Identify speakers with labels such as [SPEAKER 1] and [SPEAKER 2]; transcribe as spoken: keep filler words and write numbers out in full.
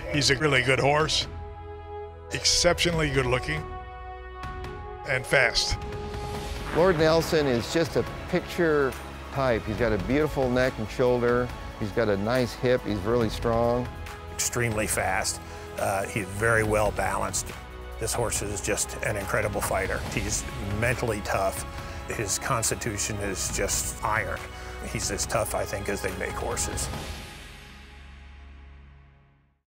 [SPEAKER 1] He's a really good horse, exceptionally good looking, and fast.
[SPEAKER 2] Lord Nelson is just a picture type. He's got a beautiful neck and shoulder. He's got a nice hip. He's really strong.
[SPEAKER 3] Extremely fast. Uh, he's very well balanced. This horse is just an incredible fighter. He's mentally tough. His constitution is just iron. He's as tough, I think, as they make horses.